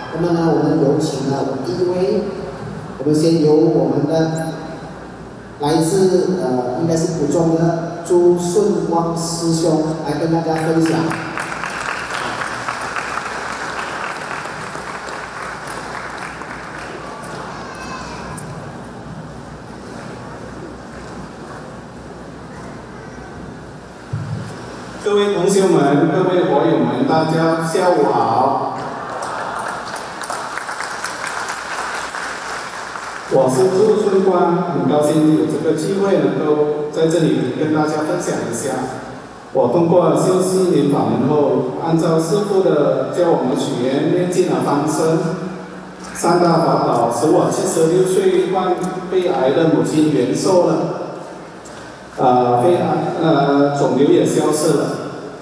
那么呢，我们有请了第一位，我们先由我们的来自应该是普中的朱顺光师兄来跟大家分享。 各位同学们、各位火友们，大家下午好。我是朱顺光，很高兴有这个机会能够在这里跟大家分享一下。我通过修心灵法门后，按照师父的教我们许愿念经的方式，三大法宝使我76岁患肺癌的母亲延寿了。肺癌肿瘤也消失了。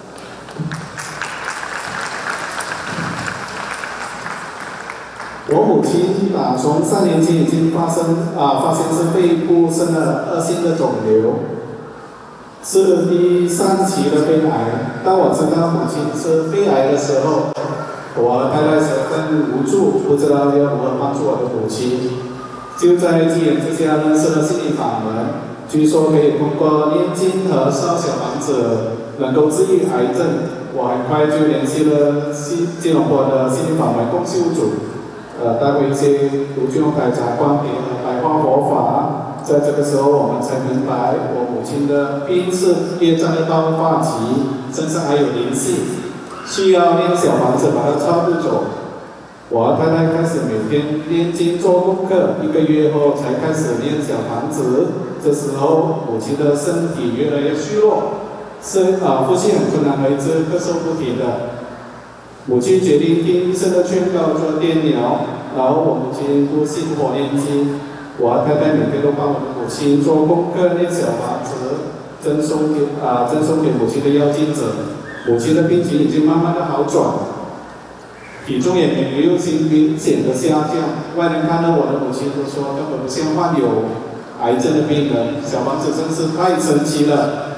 我母亲从3年前已经发现是肺部生了恶性的肿瘤，是第3期的肺癌。当我知道母亲是肺癌的时候，我和太太十分无助，不知道要如何帮助我的母亲。就在机缘之下认识了心灵法门。据说可以通过念经和烧小房子能够治愈癌症，我很快就联系了吉隆坡的心灵法门共修组，带回一些卢俊宏台长观点和白话佛法。在这个时候，我们才明白我母亲的病是业障的爆发期，身上还有灵性，需要念小房子把它超度走。我和太太开始每天念经做功课，1个月后才开始念小房子。这时候，母亲的身体越来越虚弱，呼吸很困难，一直咳嗽不停的。母亲决定听医生的劝告做电疗，然后我母亲不信佛念经。我和太太每天都帮我的母亲做功课、念小房子，赠送给母亲的药精者。母亲的病情已经慢慢的好转，体重也没有明显的下降。外人看到我的母亲都说根本不像患有癌症的病人，小房子真是太神奇了，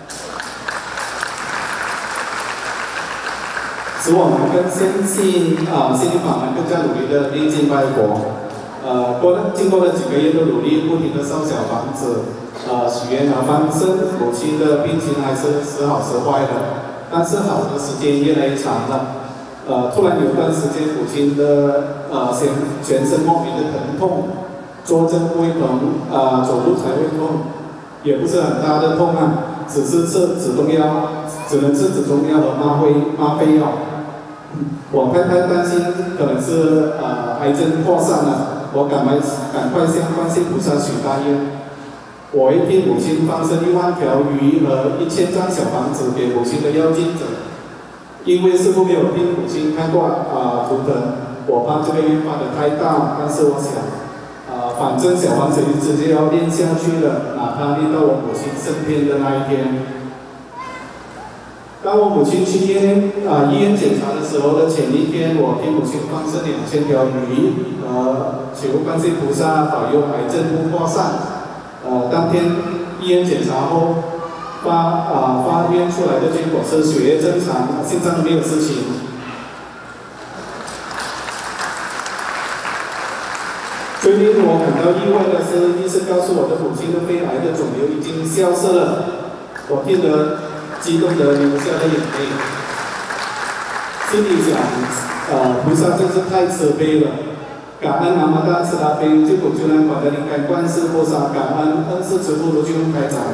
使我们更相信心灵法门，更加努力的念经拜佛。经过了几个月的努力，不停的烧小房子，许愿和放生，母亲的病情还是时好时坏的，但是好的时间越来越长了。突然有一段时间，母亲的全身莫名的疼痛。坐正不会疼，走路才会痛，也不是很大的痛啊，只是吃止痛药，只能吃止痛药和吗啡药。我太太担心可能是癌症扩散了，我赶快向观世菩萨许大愿。我会替母亲放生1万条鱼和1000张小房子给母亲的要经者，因为师父没有替母亲看过图腾，我怕这个愿发得太大，但是我想。反正小房子直接要念下去了，哪怕念到我母亲升天的那一天。当我母亲去医院检查的时候的前一天，我替母亲放生2000条鱼，求观世菩萨保佑癌症不扩散。当天医院检查后，发院出来的结果是血液正常，心脏没有事情。最令我感到意外的是，医生告诉我的母亲的肺癌的肿瘤已经消失了，我听得激动的流下了眼泪，心里想，菩萨真是太慈悲了，感恩南无大慈大悲救苦救难广大灵感观世菩萨，感恩恩师慈父卢俊宏台长。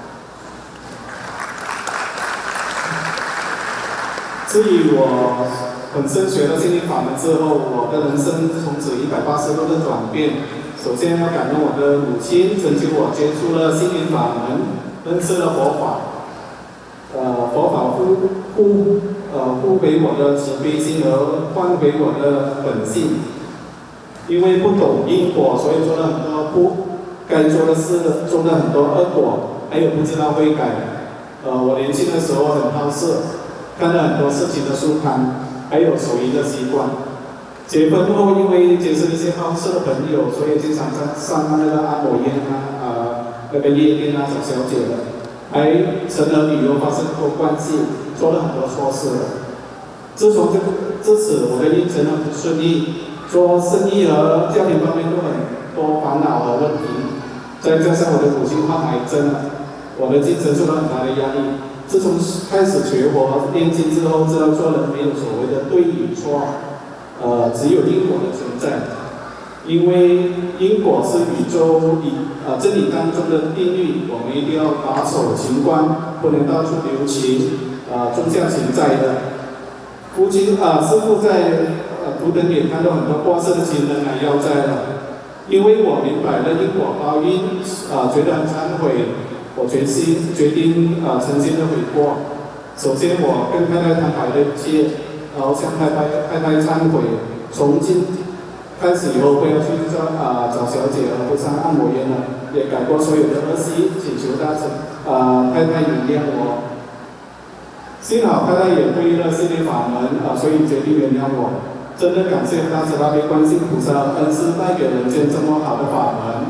至于我本身学了心灵法门之后，我的人生从此180度的转变。首先要感恩我的母亲，拯救我接触了心灵法门，认识了佛法。佛法护回我的慈悲心和换回我的本性。因为不懂因果，所以做了很多不该做的事，做了很多恶果，还有不知道悔改。我年轻的时候很好色，看了很多色情的书刊。还有手淫的习惯。结婚后，因为结识一些好色的朋友，所以经常上那个按摩院那个夜店找小姐的，还成了旅游发生过关系，做了很多错事了。 自此，我的运程很不顺利，做生意和家庭方面都很多烦恼和问题，再加上我的母亲患癌症了，我的精神受到很大的压力。自从开始学佛念经之后，知道做人没有所谓的对与错，只有因果的存在。因为因果是宇宙真理当中的定律，我们一定要把守情观，不能到处留情，种下情债的。师父在图腾里看到很多过世的亲人来要债了，因为我明白了因果报应，觉得很忏悔，我决定诚心的悔过。首先，我跟太太坦白了一切，然后向太太忏悔，从今开始以后不要去找小姐和不上按摩院了，也改过所有的恶习，请求太太原谅我。幸好太太也皈依了心灵法门所以决定原谅我。真的感谢大慈大悲观世音菩萨恩师带给人间这么好的法门。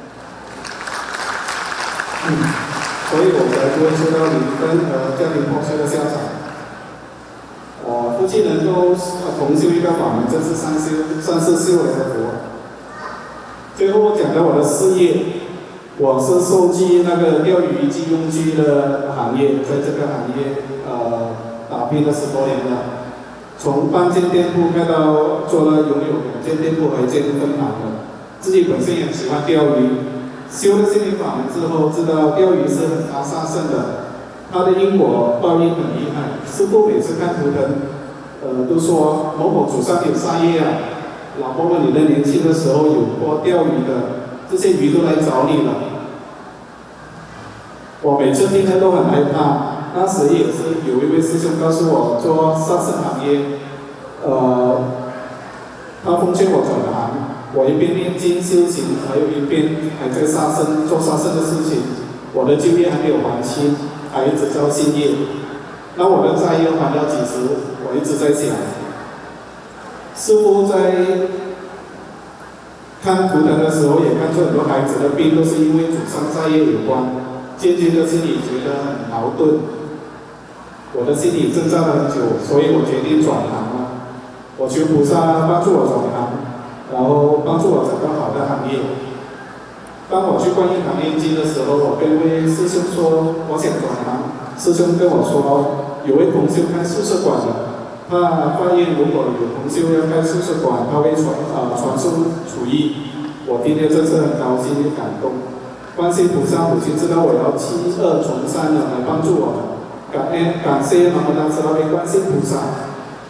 所以我才不会受到离婚和家庭破碎的下场。夫妻能够同修一个法门，真是算是修来的福。最后我讲到我的事业，我是受记那个钓鱼机用具的行业，在这个行业打拼了10多年了，从半间店铺开到做了拥有2间店铺和1间分行的。自己本身也喜欢钓鱼，修了心灵法门之后，知道钓鱼是很大杀胜的，它的因果报应很厉害。师父每次看图腾，都说某某祖上有杀业啊，老婆婆你的年轻的时候有过钓鱼的，这些鱼都来找你了。我每次听了都很害怕。那时也是有一位师兄告诉我做杀生行业，他奉劝我转行。我一边念经修行，还有一边还在做杀生的事情。我的旧业还没有还清，还一直造新业。那我的债要还到几时？我一直在想。师父在看图腾的时候，也看出很多孩子的病都是因为祖上债业有关。渐渐的心里觉得很矛盾，我的心里挣扎了很久，所以我决定转行了。我求菩萨帮助我转行，然后帮助我找到好的行业。当我去观音堂念经的时候，我跟一位师兄说我想转行。师兄跟我说，有位同修开素食馆的，他发愿如果有同修要开素食馆，他会传授厨艺。我听了真是很高兴又感动。观世菩萨母亲知道我要弃恶从善了，来帮助我，感谢南无大慈大悲观世菩萨。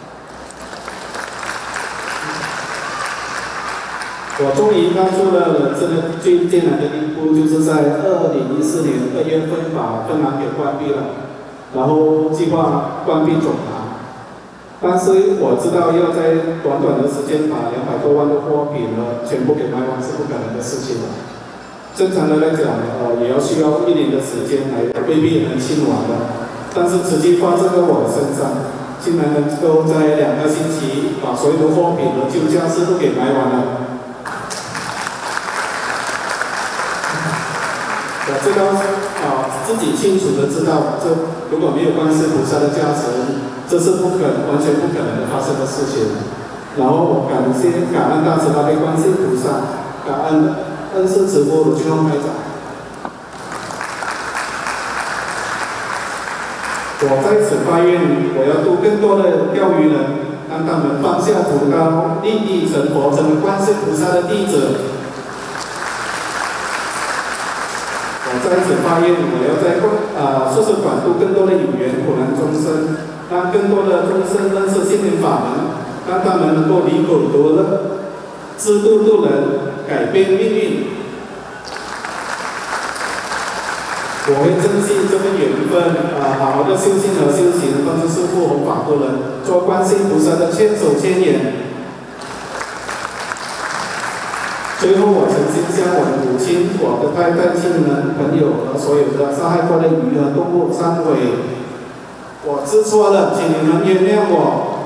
我终于踏出了人生的最艰难的一步，就是在2014年2月份把分行给关闭了，然后计划关闭总行。但是我知道要在短短的时间把200多万的货品全部给卖完是不可能的事情了。正常的来讲，也要需要1年的时间来，未必能清完的。但是慈济发生在我身上，竟然能够在2个星期把所有的货品和旧家私都给卖完了。我知道自己清楚的知道，这如果没有观世菩萨的加持，这是完全不可能的发生的事情。然后我感恩大慈大悲观世菩萨，感恩恩师慈父卢俊宏台长。我在此发愿，我要度更多的钓鱼人，让他们放下屠刀，立地成佛，成为观世菩萨的弟子。我在此发愿，我要在素食馆度更多的有缘苦难众生，让更多的众生认识心灵法门，让他们能够离苦得乐，知度度人，改变命运。我会珍惜这份缘分，好好的修心和修行，帮助师父弘法度人，做观世菩萨的千手千眼。最后，我诚心向我的母亲、我的太太、亲人、朋友和所有的杀害过的鱼和动物忏悔。我知错了，请你们原谅我。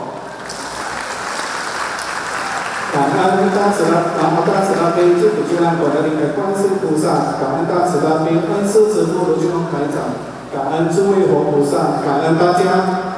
感恩大慈大悲救苦救难广大灵感观世菩萨，感恩大慈大悲恩师慈父卢俊宏台长，感恩诸位佛菩萨，感恩大家。